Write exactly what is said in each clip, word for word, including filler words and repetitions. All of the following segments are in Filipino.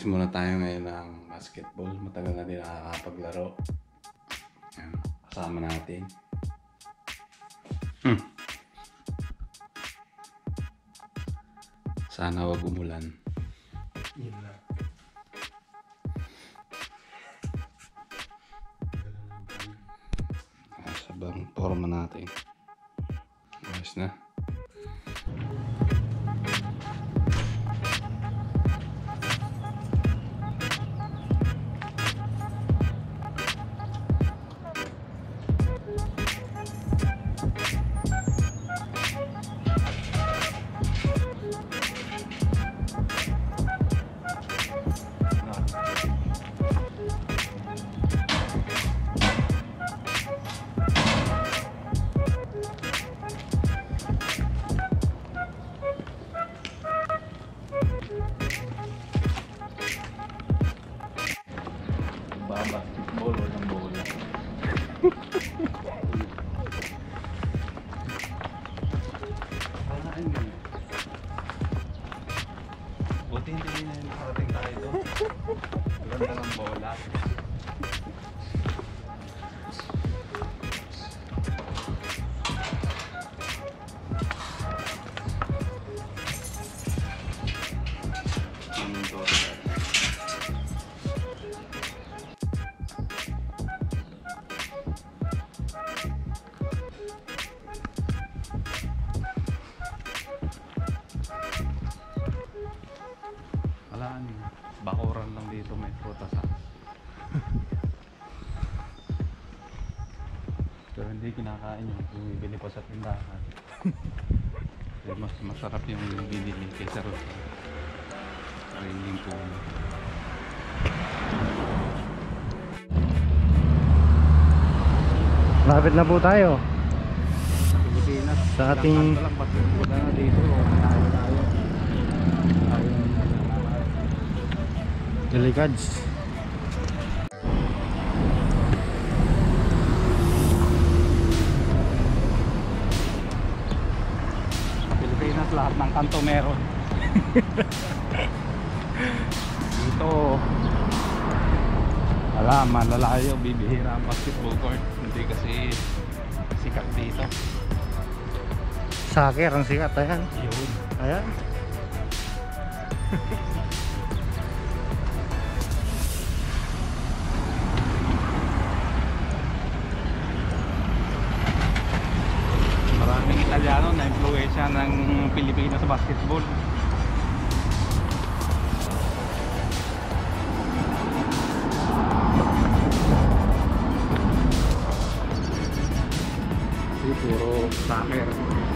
Practice muna tayo ngayon ng basketball. Matagal na din nakakapaglaro. Ayan, kasama natin. Hmm. Sana wag umulan. Yun lang. Sabang forma natin. Ayos na. Basketball o ng bola. Buti hindi na yung nakarating tayo doon. Ganda ng bola. Alaan, bakuran lang dito, may prutas ha. Pero hindi kinakain yung bumibili pa sa tindahan. Pero mas masarap yung binili kaysa ron sa sariling puno. Lapit na po tayo Sa Pilipinas, sa ating lang wala na dito. Tayo tayo. Delicads. Pilipinas, lahat ng kanto meron. Dito wala, malalayo, bibihira ang basketball court. Hindi kasi sikat dito. Soccer ang sikat. Ayan. Yun. Ayan. Maraming Italiano na influensya ng Pilipinas sa basketball. Kasi puro soccer.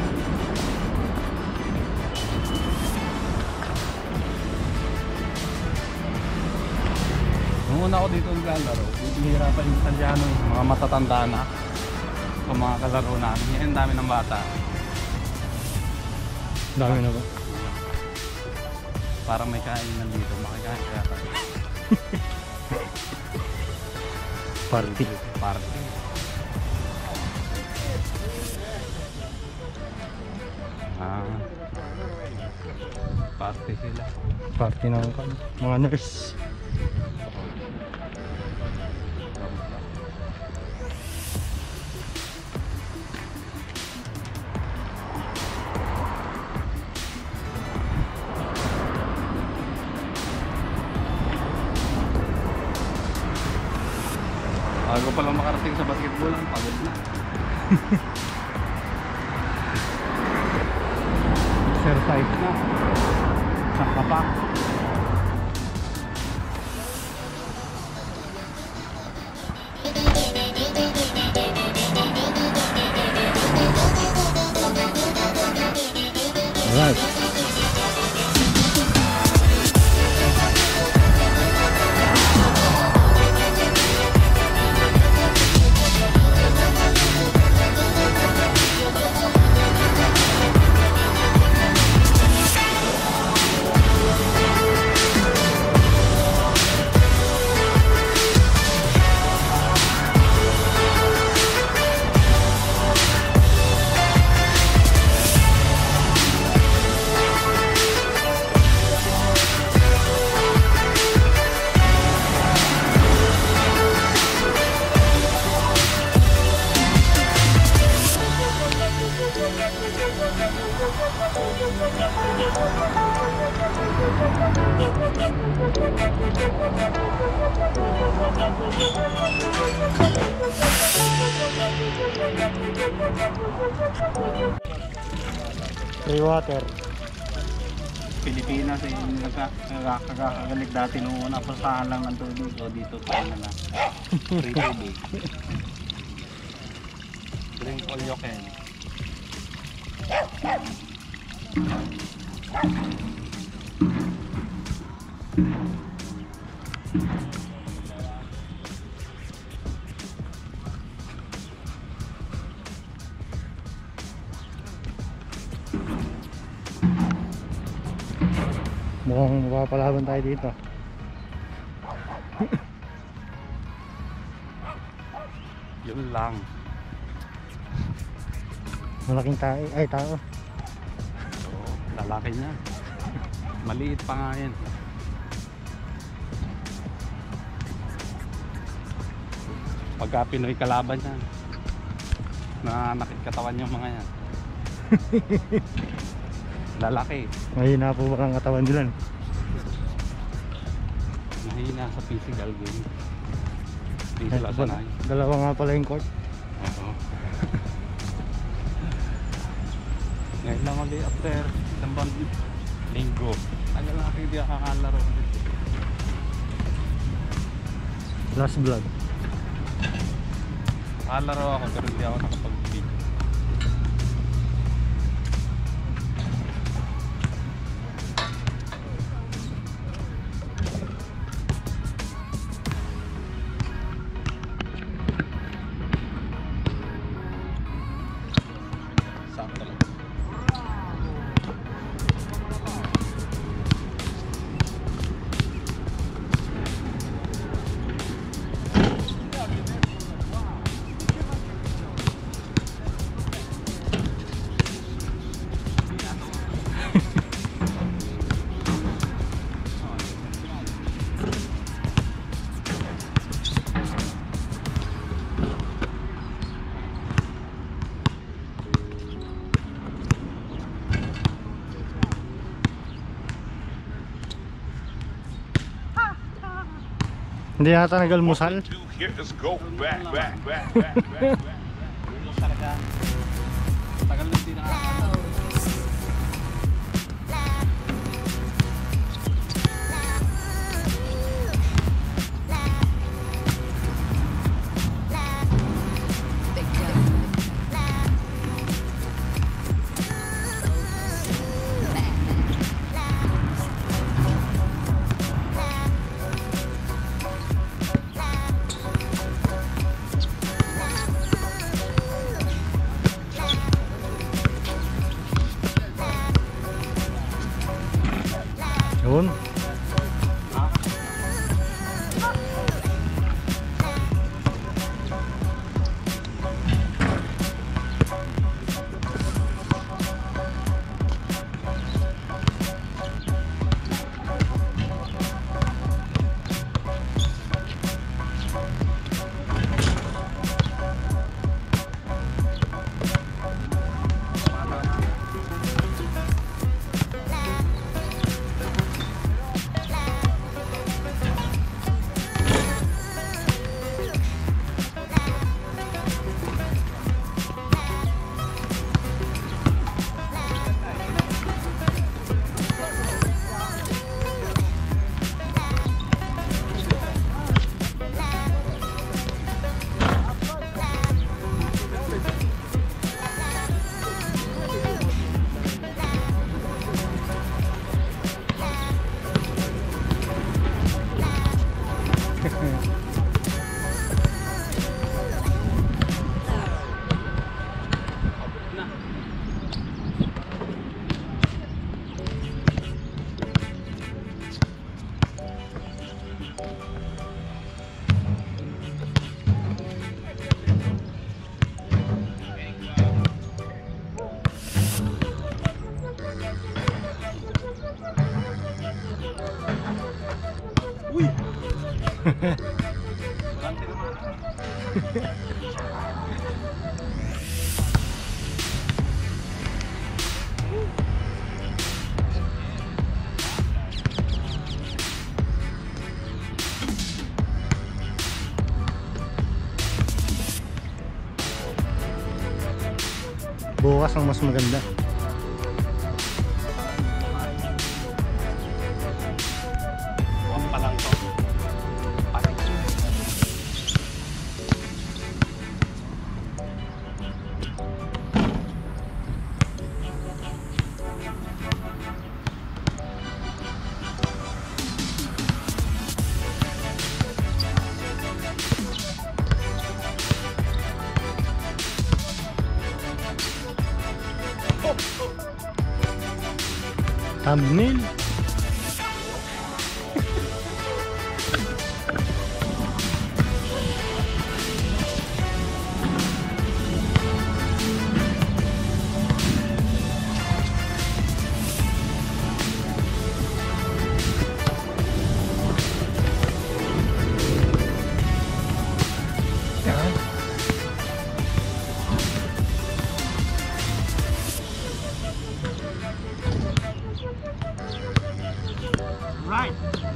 Nung una ako dito naglalaro, hihirapan yung Italiano, mga matatanda na. Kung mga kalaro namin, ngayon dami ng bata. Dami na ba? Parang may kainan dito, makikain kaya tayo. Party. Party. Ah, party sila. Party ng mga nurse. Bago pa lang makarating sa basketball, ang pagod na. Exercise na. Saka pa. Alright. Free water. Pilipinas eh, nagkakagalig dati nung una, pasahan lang ng tubig. O dito tayo na lang. Free tubig. Drink all you can. Mukhang mapapalaban tayo dito. Yun lang. Malaking tayo. Ay, tao. So, lalaki niya. Maliit pa nga yan. Pagka Pinoy kalaban yan, nananakit katawan yung mga yan. Lalaki. Mahina po ba ang katawan nila? Mahina sa physical game. Hindi Eh, sila sanay. Dalawa nga pala yung court. Oo. Ngayon lang ulit after isang bang linggo. Tagal na kayo di nakakalaro ulit. Last vlog. Nakalaro ako pero hindi ako nakapag-video. Sakto lang. Hindi yata nag-almusal. Do here is go back, back, back, back, back, back. Tulog talaga. Tagal na hindi nakakalaro. Yun. Bukas ang mas maganda. Huwag pa lang to. Patik. Thumbnail. Yan. Right.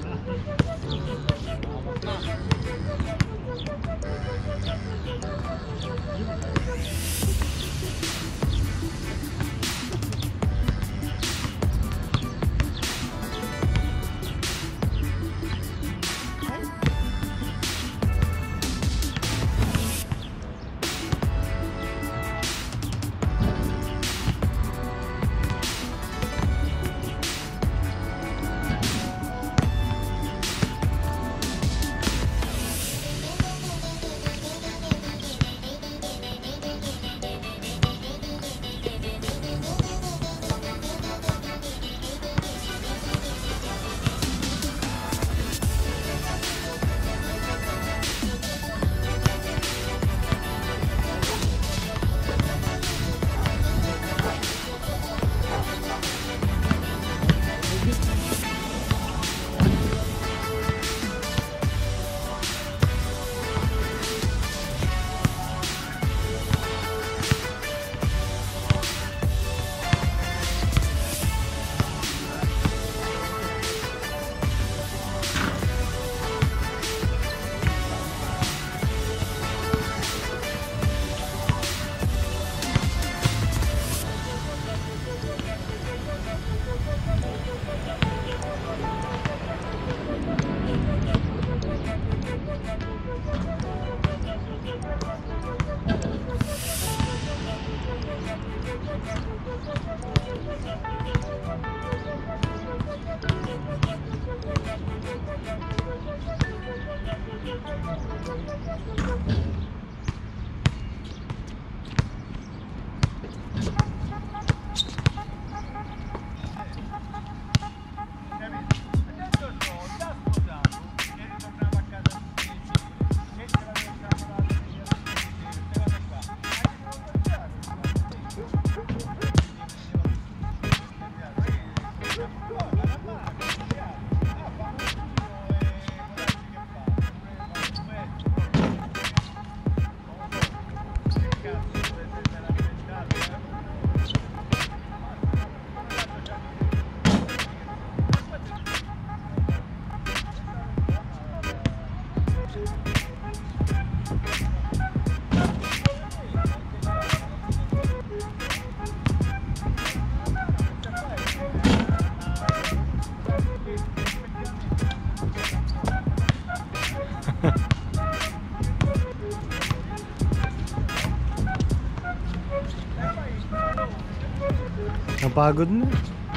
Napagod na.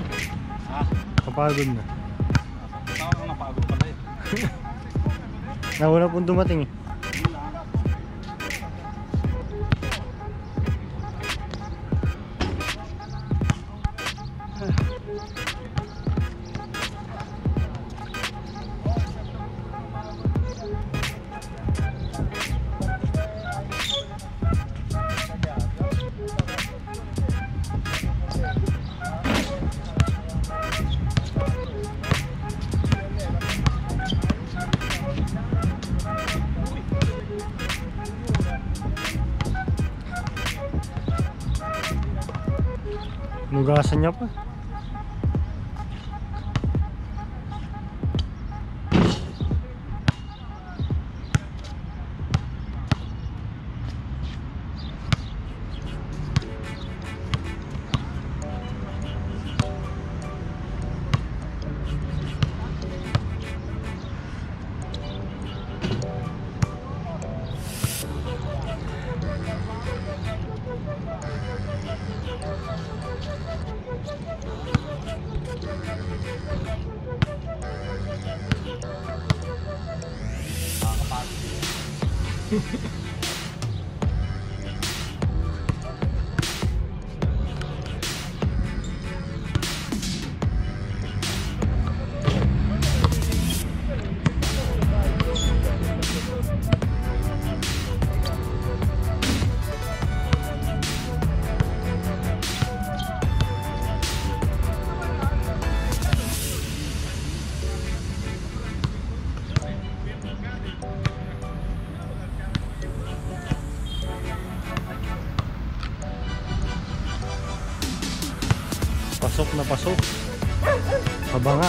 Ha? Napagod na. Ako napagod pala eh. Nauna pong dumating eh. Nugasan niya pa. Pasok na pasok. Kabanga.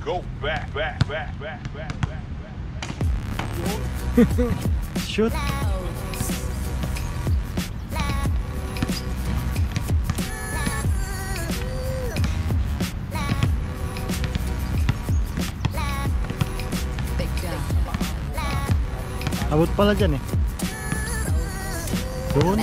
go back, back, back, back, back, back, back. Shoot. Abot pala dyan eh. Doon.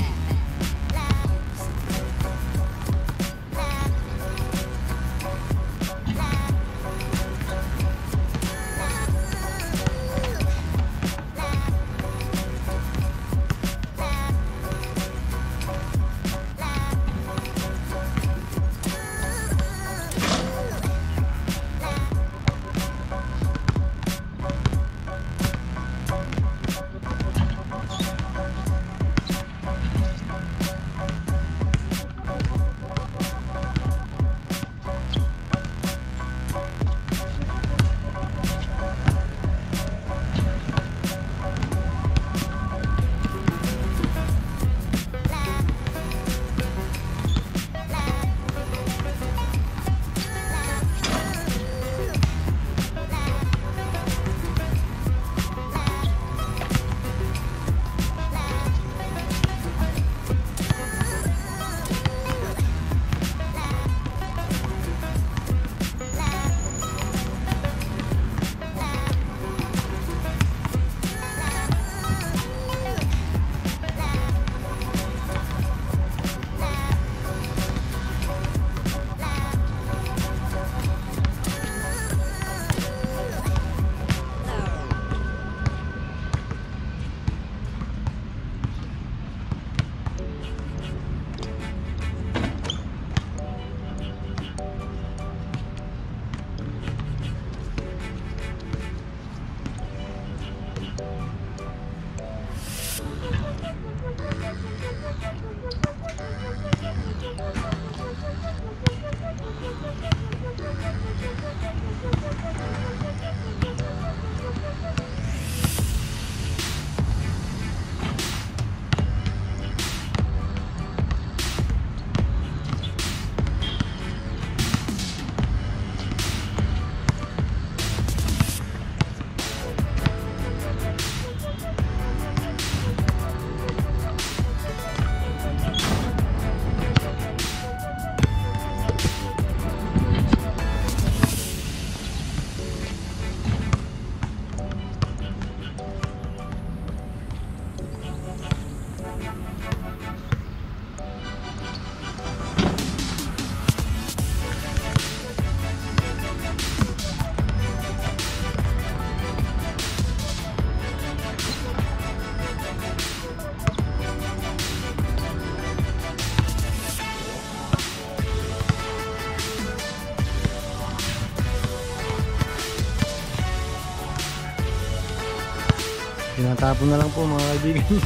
Tinatapon na lang po mga kaibigan.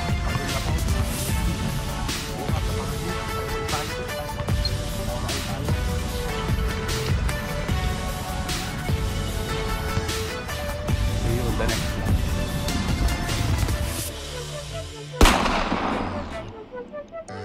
See you on the next vlog.